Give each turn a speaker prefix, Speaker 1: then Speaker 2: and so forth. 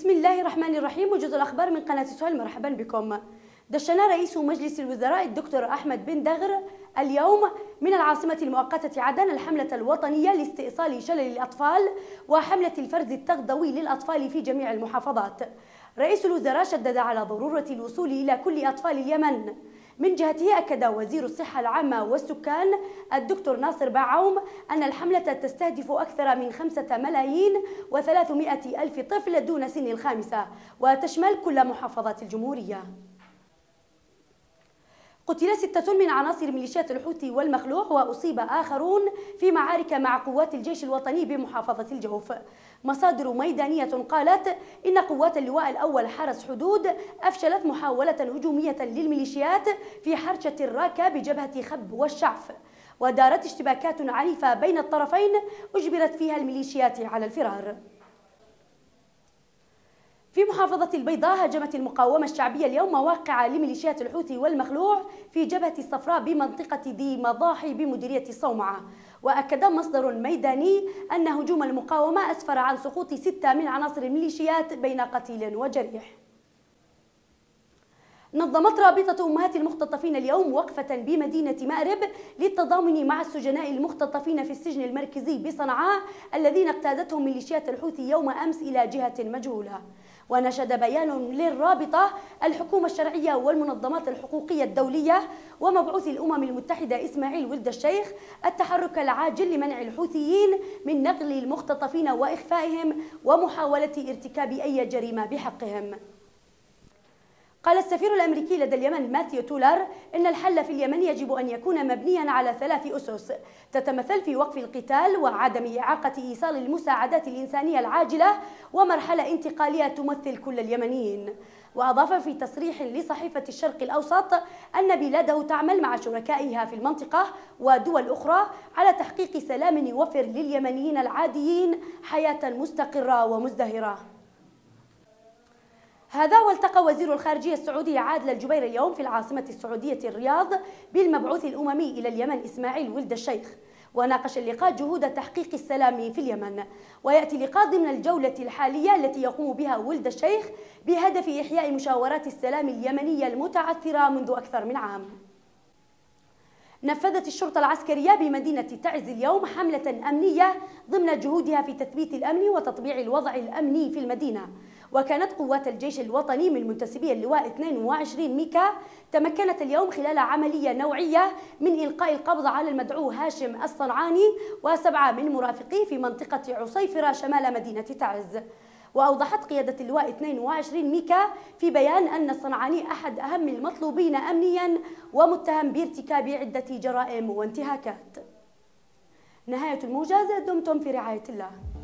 Speaker 1: بسم الله الرحمن الرحيم. وجز الأخبار من قناة سهيل، مرحبا بكم. دشن رئيس مجلس الوزراء الدكتور أحمد بن دغر اليوم من العاصمة المؤقتة عدن الحملة الوطنية لاستئصال شلل الأطفال وحملة الفرز التغذوي للأطفال في جميع المحافظات. رئيس الوزراء شدد على ضرورة الوصول إلى كل أطفال اليمن. من جهته أكد وزير الصحة العامة والسكان الدكتور ناصر باعوم أن الحملة تستهدف أكثر من 5,300,000 طفل دون سن الخامسة، وتشمل كل محافظات الجمهورية. قتل 6 من عناصر ميليشيات الحوثي والمخلوع، وأصيب آخرون في معارك مع قوات الجيش الوطني بمحافظة الجوف. مصادر ميدانية قالت إن قوات اللواء الأول حرس حدود أفشلت محاولة هجومية للميليشيات في حرشة الراكة بجبهة خب والشعف، ودارت اشتباكات عنيفة بين الطرفين أجبرت فيها الميليشيات على الفرار. في محافظة البيضاء هاجمت المقاومة الشعبية اليوم مواقع لميليشيات الحوثي والمخلوع في جبهة الصفراء بمنطقة ذي مضاحي بمديرية الصومعة. وأكد مصدر ميداني أن هجوم المقاومة أسفر عن سقوط 6 من عناصر الميليشيات بين قتيل وجريح. نظمت رابطة أمهات المختطفين اليوم وقفة بمدينة مأرب للتضامن مع السجناء المختطفين في السجن المركزي بصنعاء الذين اقتادتهم ميليشيات الحوثي يوم أمس إلى جهة مجهولة. ونشد بيان للرابطة الحكومة الشرعية والمنظمات الحقوقية الدولية ومبعوث الأمم المتحدة إسماعيل ولد الشيخ التحرك العاجل لمنع الحوثيين من نقل المختطفين وإخفائهم ومحاولة ارتكاب أي جريمة بحقهم. قال السفير الأمريكي لدى اليمن ماثيو تولر إن الحل في اليمن يجب أن يكون مبنيا على 3 أسس تتمثل في وقف القتال وعدم إعاقة إيصال المساعدات الإنسانية العاجلة ومرحلة انتقالية تمثل كل اليمنيين. وأضاف في تصريح لصحيفة الشرق الأوسط أن بلاده تعمل مع شركائها في المنطقة ودول أخرى على تحقيق سلام يوفر لليمنيين العاديين حياة مستقرة ومزدهرة. هذا والتقى وزير الخارجية السعودي عادل الجبير اليوم في العاصمة السعودية الرياض بالمبعوث الأممي إلى اليمن إسماعيل ولد الشيخ، وناقش اللقاء جهود تحقيق السلام في اليمن. ويأتي اللقاء ضمن الجولة الحالية التي يقوم بها ولد الشيخ بهدف إحياء مشاورات السلام اليمنية المتعثرة منذ أكثر من عام. نفذت الشرطة العسكرية بمدينة تعز اليوم حملة أمنية ضمن جهودها في تثبيت الأمن وتطبيع الوضع الأمني في المدينة. وكانت قوات الجيش الوطني من منتسبي اللواء 22 ميكا تمكنت اليوم خلال عملية نوعية من إلقاء القبض على المدعو هاشم الصنعاني و7 من مرافقيه في منطقة عصيفرة شمال مدينة تعز. وأوضحت قيادة اللواء 22 ميكا في بيان أن الصنعاني أحد أهم المطلوبين أمنيا ومتهم بارتكاب عدة جرائم وانتهاكات. نهاية الموجز، دمتم في رعاية الله.